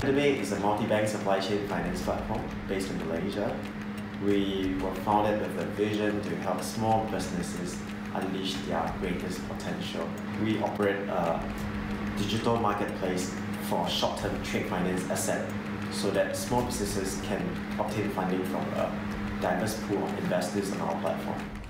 CapitalBay is a multi-bank supply chain finance platform based in Malaysia. We were founded with a vision to help small businesses unleash their greatest potential. We operate a digital marketplace for short-term trade finance asset so that small businesses can obtain funding from a diverse pool of investors on our platform.